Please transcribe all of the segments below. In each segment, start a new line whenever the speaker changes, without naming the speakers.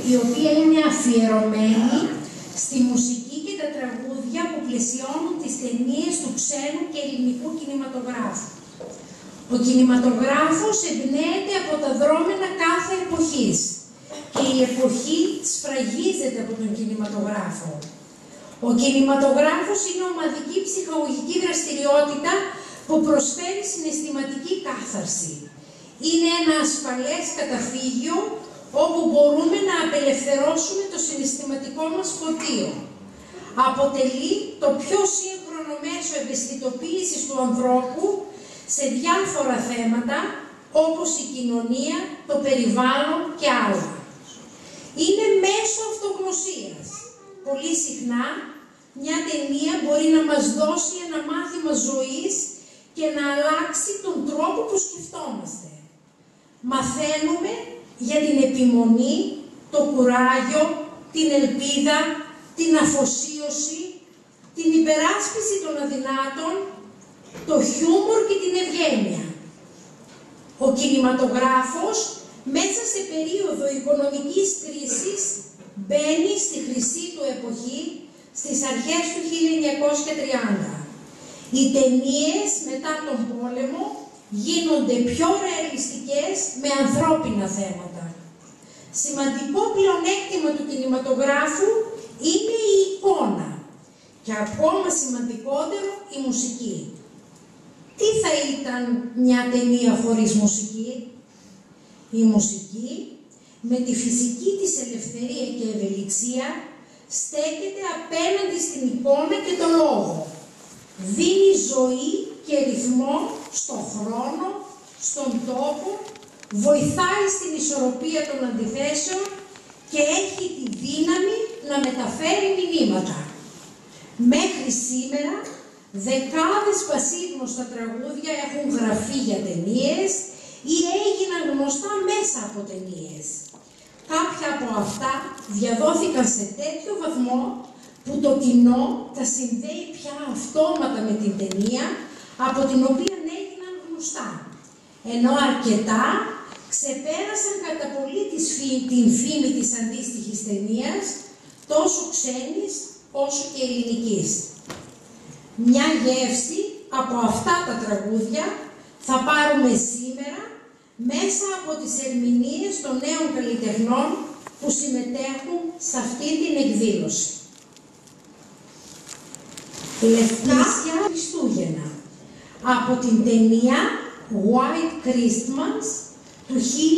η οποία είναι αφιερωμένη στη μουσική και τα τραγούδια που πλαισιώνουν τις ταινίες του ξένου και ελληνικού κινηματογράφου. Ο κινηματογράφος εμπνέεται από τα δρόμενα κάθε εποχής και η εποχή σφραγίζεται από τον κινηματογράφο. Ο κινηματογράφος είναι ομαδική ψυχολογική δραστηριότητα που προσφέρει συναισθηματική κάθαρση. Είναι ένα ασφαλές καταφύγιο όπου μπορούμε να απελευθερώσουμε το συναισθηματικό μας φορτίο. Αποτελεί το πιο σύγχρονο μέσο ευαισθητοποίησης του ανθρώπου σε διάφορα θέματα όπως η κοινωνία, το περιβάλλον και άλλα. Είναι μέσο αυτογνωσίας. Πολύ συχνά μια ταινία μπορεί να μας δώσει ένα μάθημα ζωής και να αλλάξει τον τρόπο που σκεφτόμαστε. Μαθαίνουμε για την επιμονή, το κουράγιο, την ελπίδα, την αφοσίωση, την υπεράσπιση των αδυνάτων, το χιούμορ και την ευγένεια. Ο κινηματογράφος μέσα σε περίοδο οικονομικής κρίσης μπαίνει στη χρυσή του εποχή στις αρχές του 1930. Οι ταινίες μετά τον πόλεμο γίνονται πιο ρεαλιστικές με ανθρώπινα θέματα. Σημαντικό πλεονέκτημα του κινηματογράφου είναι η εικόνα και ακόμα σημαντικότερο η μουσική. Τι θα ήταν μια ταινία χωρίς μουσική? Η μουσική, με τη φυσική της ελευθερία και ευελιξία, στέκεται απέναντι στην εικόνα και το λόγο. Δίνει ζωή και ρυθμό στον χρόνο, στον τόπο, βοηθάει στην ισορροπία των αντιθέσεων και έχει τη δύναμη να μεταφέρει μηνύματα. Μέχρι σήμερα, δεκάδες πασίγνωστα τραγούδια έχουν γραφεί για ταινίες ή έγιναν γνωστά μέσα από ταινίες. Κάποια από αυτά διαδόθηκαν σε τέτοιο βαθμό που το κοινό τα συνδέει πια αυτόματα με την ταινία από την οποία έγιναν γνωστά, ενώ αρκετά ξεπέρασαν κατά πολύ την φήμη της αντίστοιχης ταινίας, τόσο ξένης όσο και ελληνικής. Μια γεύση από αυτά τα τραγούδια θα πάρουμε σήμερα μέσα από τις ερμηνείες των νέων καλλιτεχνών που συμμετέχουν σε αυτή την εκδήλωση. Λευκά Χριστούγεννα από την ταινία White Christmas του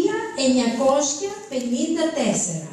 1954.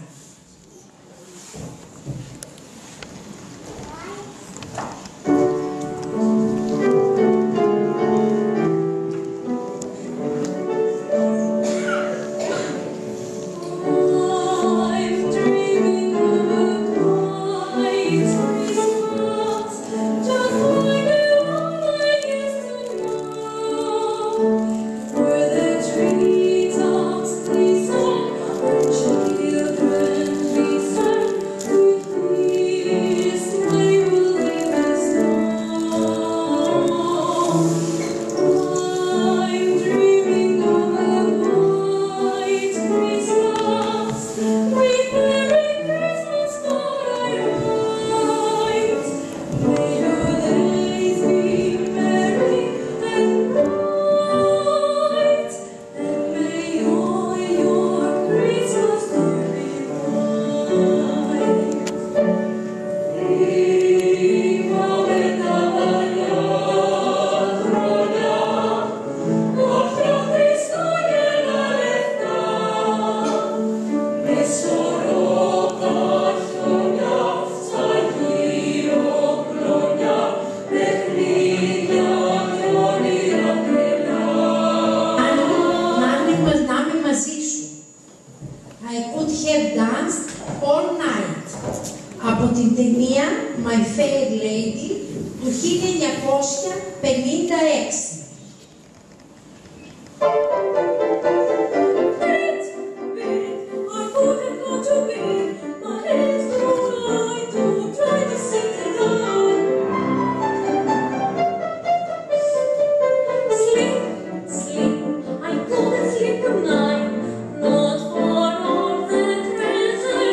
Από την ταινία My Fair Lady του 1956.
Not for all the treasure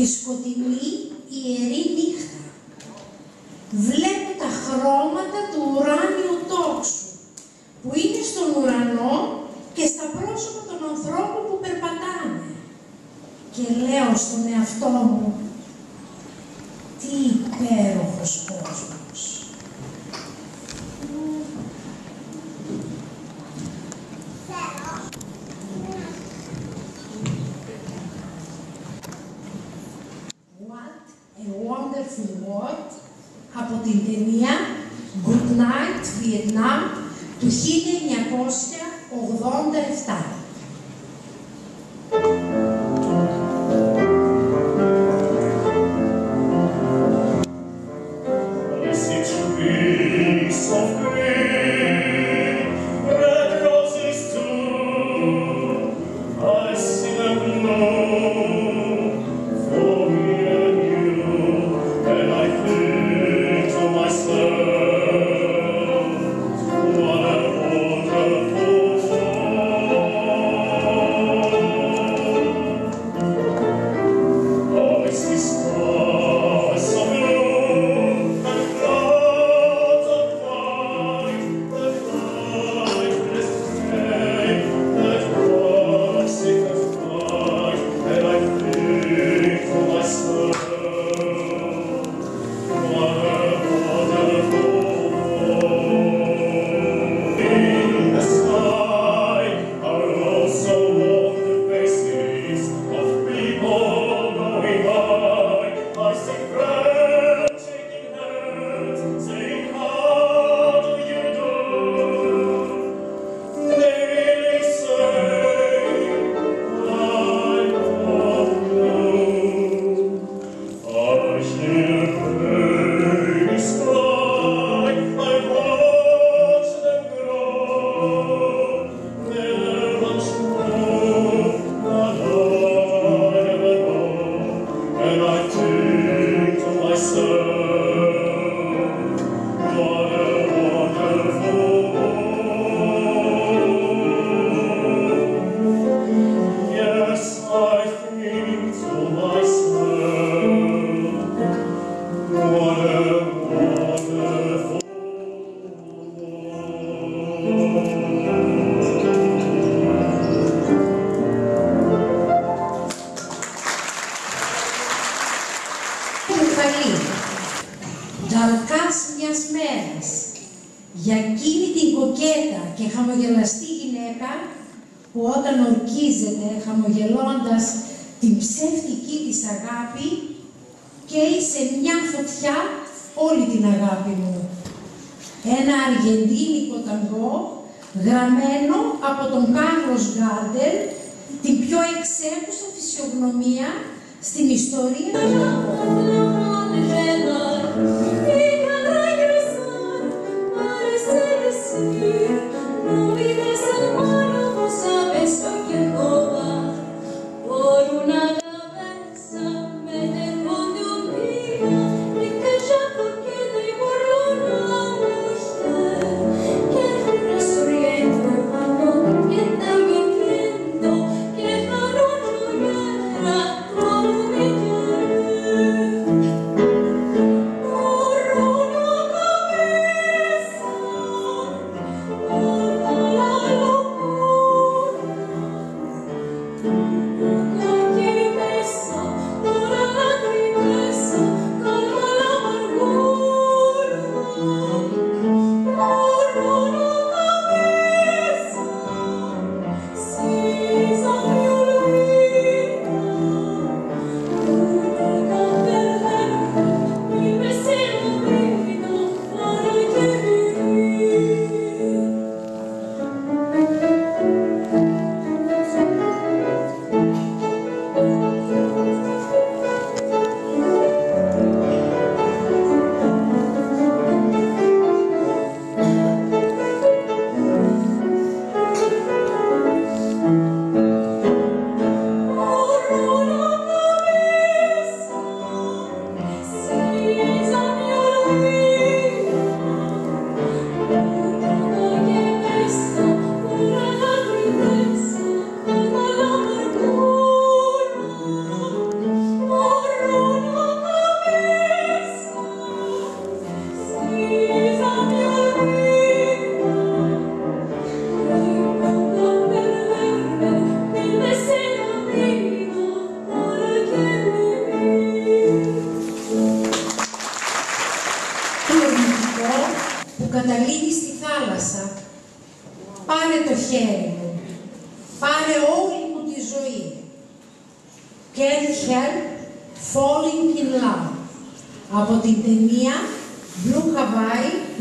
τη σκοτεινή ιερή νύχτα. Βλέπω τα χρώματα του ουράνιου τόξου, που είναι στον ουρανό και στα πρόσωπα των ανθρώπων που περπατάνε. Και λέω στον εαυτό μου, τι υπέροχος κόσμος. What a wonderful world, από την ταινία Good Night Vietnam του 1987. Νταλκάς μιας μέρας, για εκείνη την κοκέτα και χαμογελαστή γυναίκα που όταν ορκίζεται χαμογελώντας την ψεύτικη της αγάπη καίει σε μια φωτιά όλη την αγάπη μου. Ένα αργεντίνικο ταγκό γραμμένο από τον Κάρλος Γκάρντελ, την πιο εξέχουσα φυσιογνωμία στην ιστορία του Japón.
Oh,
νερό που καταλήγει στη θάλασσα. Πάρε το χέρι μου, πάρε όλη μου τη ζωή. Can't help falling in love. Από την ταινία Blue Hawaii του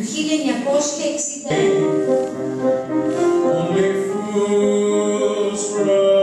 1961.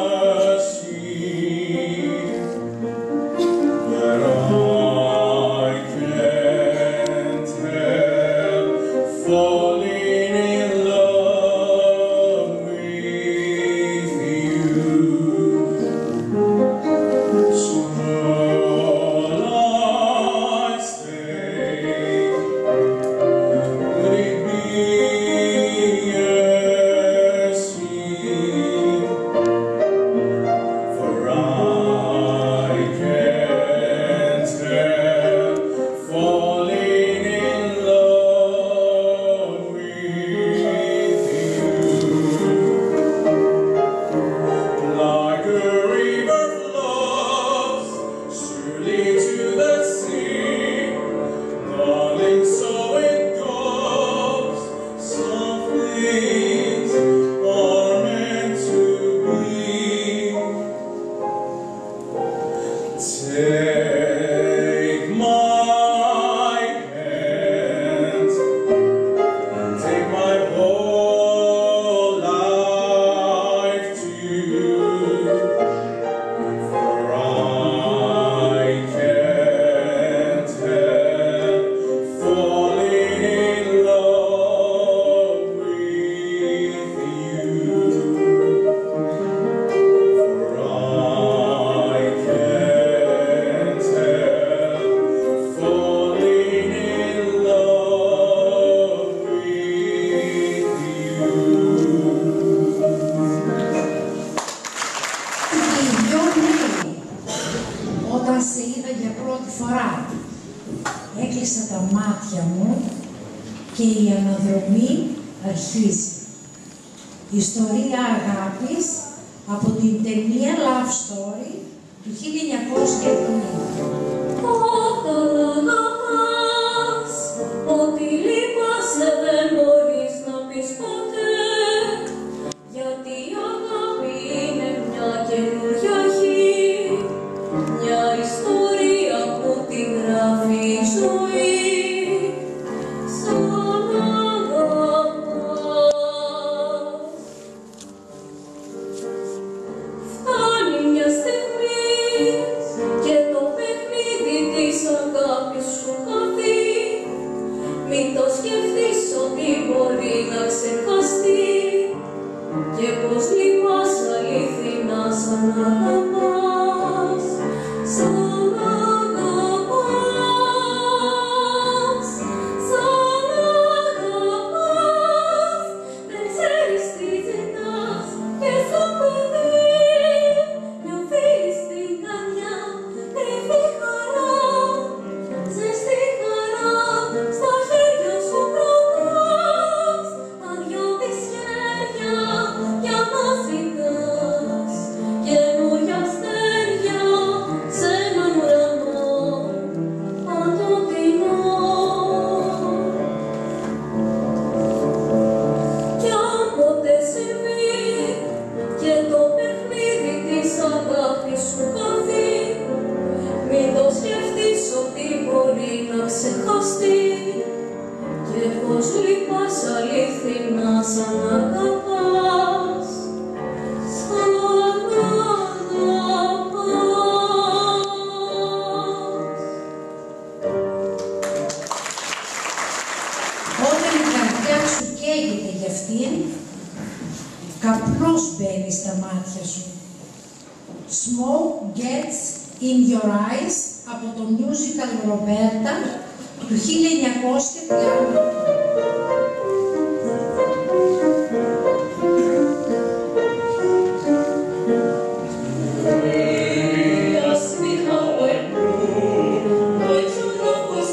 Όταν σε είδα για πρώτη φορά, έκλεισα τα μάτια μου και η αναδρομή αρχίζει. Ιστορία αγάπης από την ταινία Love Story του 1970.
Όταν αγαπάς, ότι λείπασαι δεν μπορείς να πεις ποτέ, γιατί η αγάπη είναι μια καινούργια αρχή, μια ιστορία που τη γράφει η ζωή. Σαν αγαπάς, φτάνει μια στιγμή και το παιχνίδι της αγάπης σου χαθεί. Μην το σκεφτείς ότι μπορεί να ξεχαστεί και πως λυπάς αληθινά σαν αγαπάς, σαν αγαπάς, σαν αγαπάς. Δεν ξέρεις τι ζητάς και σαν παιδί νιώθεις την καρδιά κρυφή χαρά, ζεστή χαρά στα χέρια σου κρατάς, τα δυο της χέρια για να ζητάς καινούρια αστέρια σε έναν ουρανό παντοτινό. Κι αν ποτέ συμβεί και το παιχνίδι της αγάπης σου χαθεί, μην το σκεφτείς ότι μπορεί να ξεχαστεί και πως λυπάς αληθινά σαν αγαπάς, σαν αγαπάς.
Όταν η καρδιά σου καίγεται για αυτήν, καπνός μπαίνει στα μάτια σου. Smoke gets in your eyes από το musical Roberta του 1930.
Ask me how I knew my true love was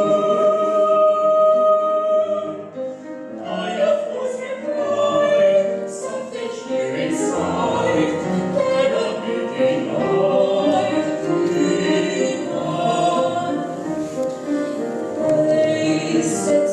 true. I of course replied, something here inside cannot be denied. They said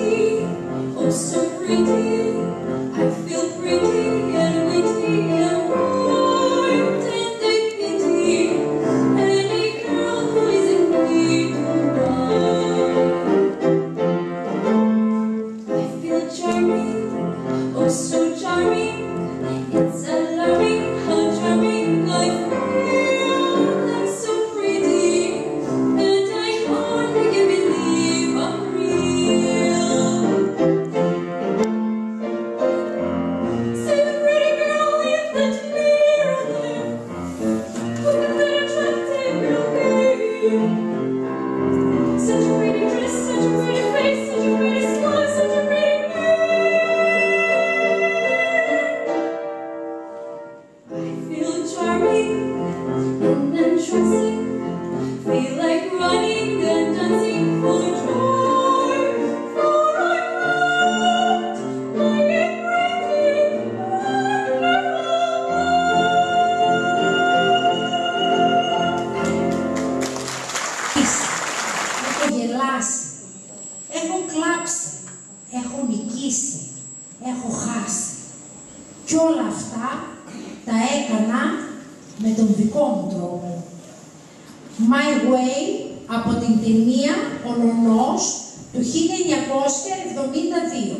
oh so pretty.
Έχω κλάψει, έχω νικήσει, έχω χάσει. Κι όλα αυτά τα έκανα με τον δικό μου τρόπο. My Way από την ταινία «Ο Νονός» του 1972.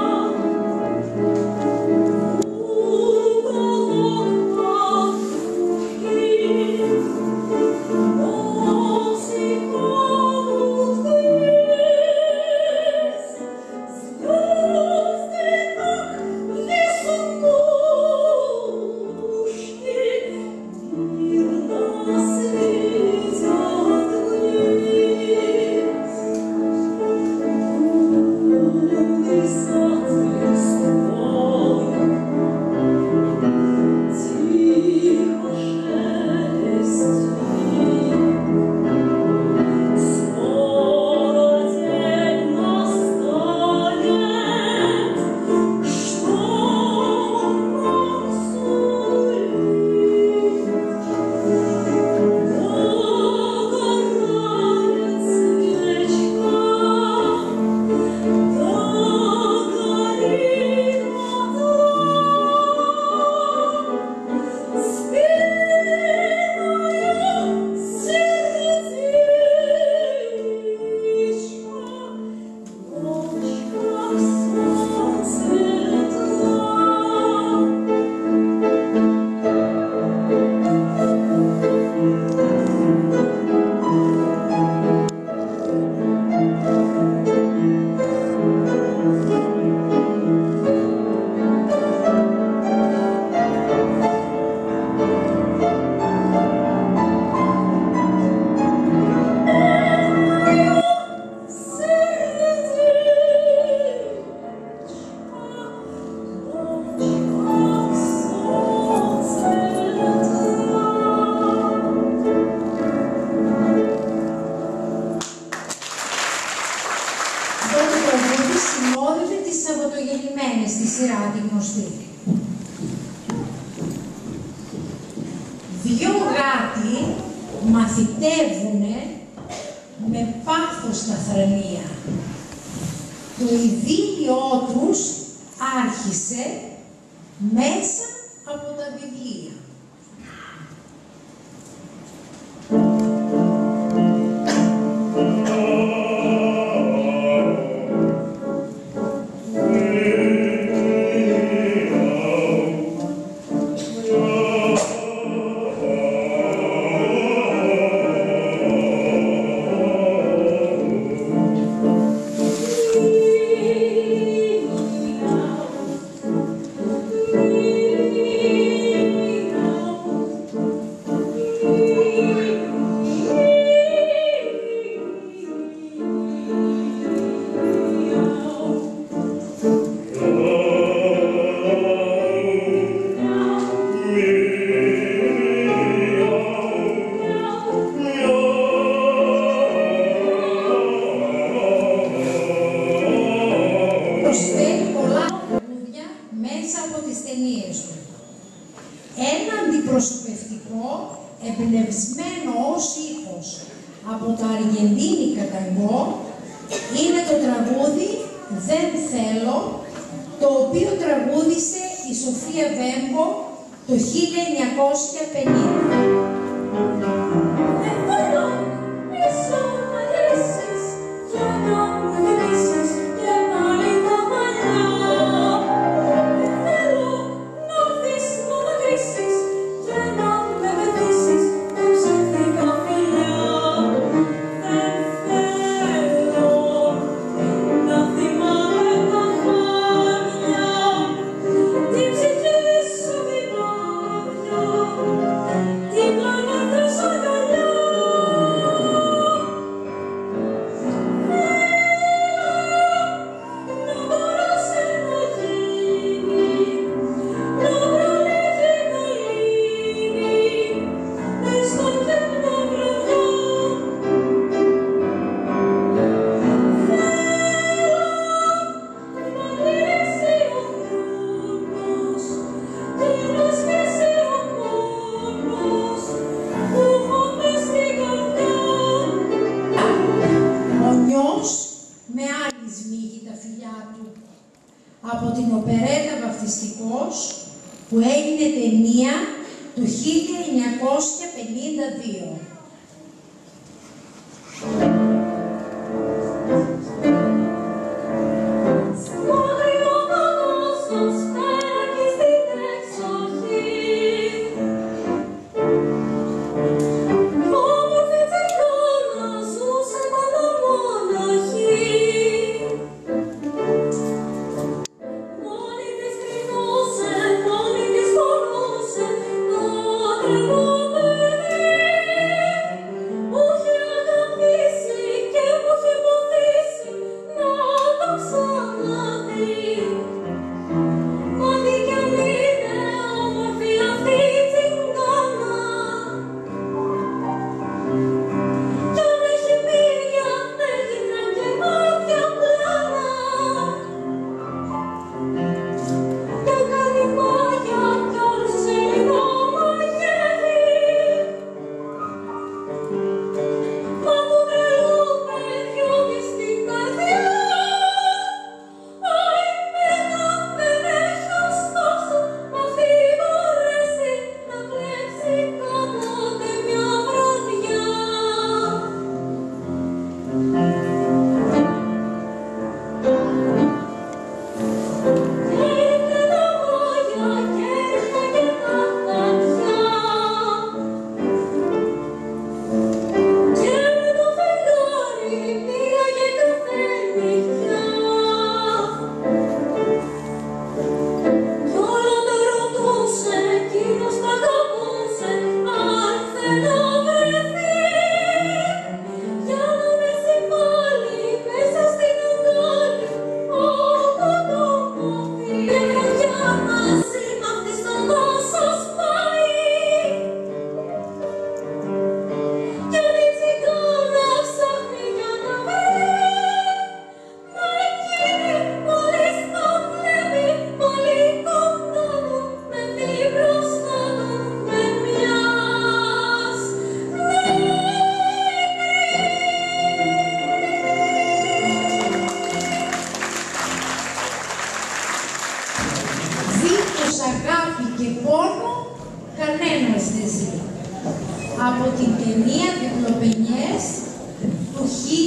Oh,
δυο γάτοι μαθητεύουνε με πάθος τα θρανία. Το ειδήλιό τους άρχισε μέσα από τα βιβλία. Προσφέρει πολλά τραγούδια μέσα από τις ταινίες του. Ένα αντιπροσωπευτικό, εμπνευσμένο ως ήχος από τα αργεντίνικα ταγκό, είναι το τραγούδι «Δεν θέλω», το οποίο τραγούδισε η Σοφία Βέμπο το 1950. Με άλλη σμίγει τα φιλιά του από την οπερέτα Βαφτιστικός που έγινε ταινία το 1952. από την ταινία Διπλοπενιές του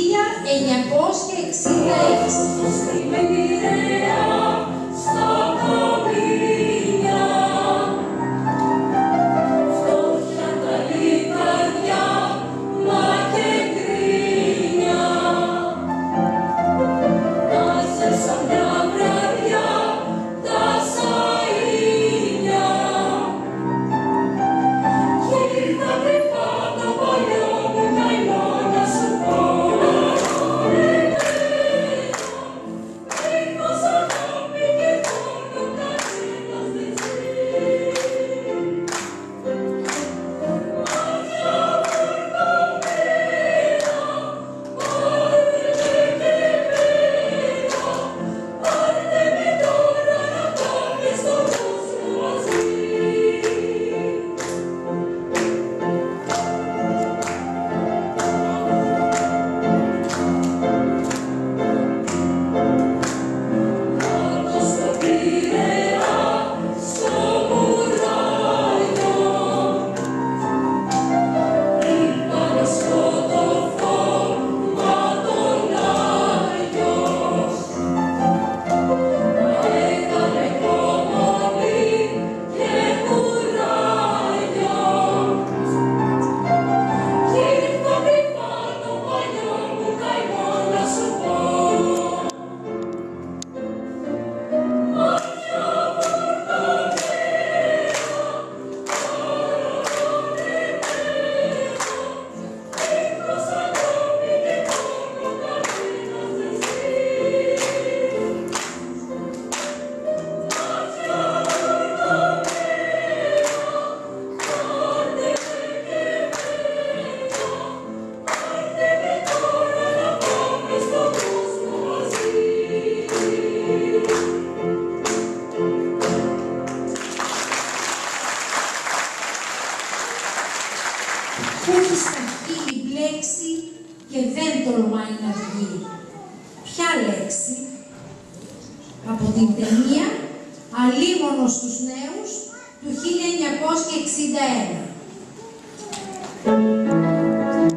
1961.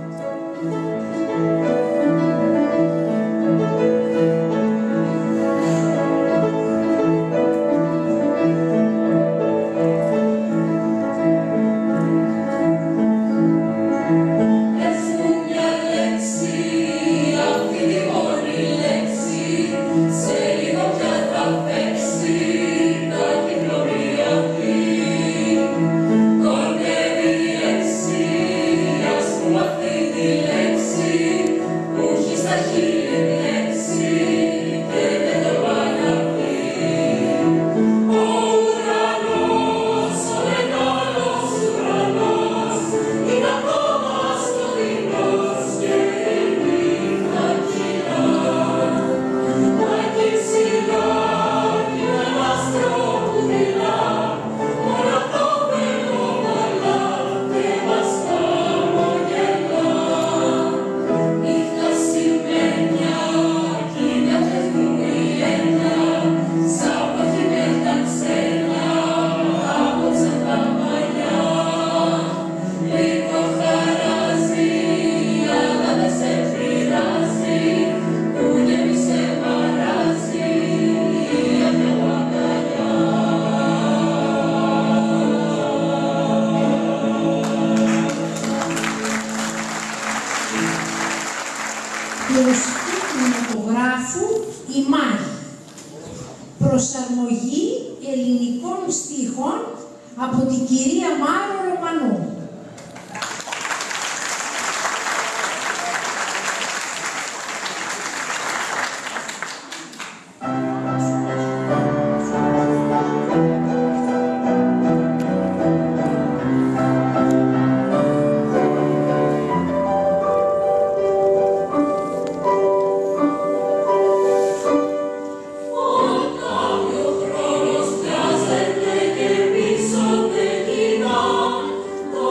Μουσική κινηματογράφου «Η Μάγη». Προσαρμογή ελληνικών στίχων από την κυρία Μάρο Ρωμανού.
Oh,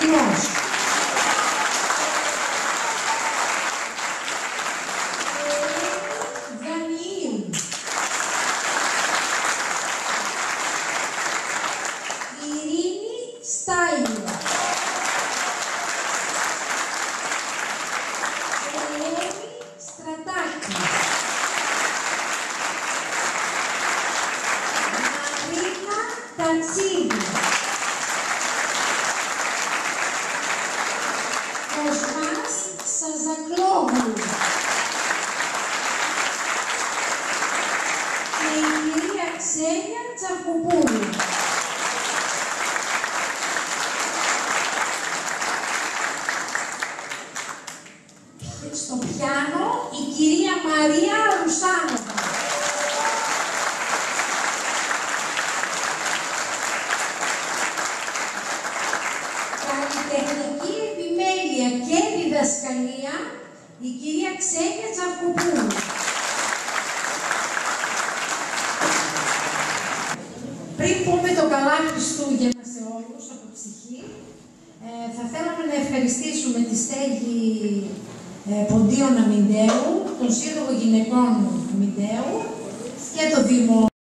Καπνός. Δανιήλ. Ειρήνη Στάιλο. Ελένη Στρατάκη. Μαρίνα Τατσίδη. Κοσμάς Σαζακλόγλου. Και η κυρία Ξένια Τσαρκουπούλου. Στο πιάνο η κυρία Μαρία Ρουσάνοβα. Καλλιτεχνική επιμέλεια και διδασκαλία η κυρία Ξένια Τσαρκουπούλου. Πριν πούμε το καλά Χριστούγεννα σε όλους από ψυχή, θα θέλαμε να ευχαριστήσουμε τη στέγη Ποντίων Αμυντέου, τον Σύλλογο Γυναικών Αμυντέου και το Δήμο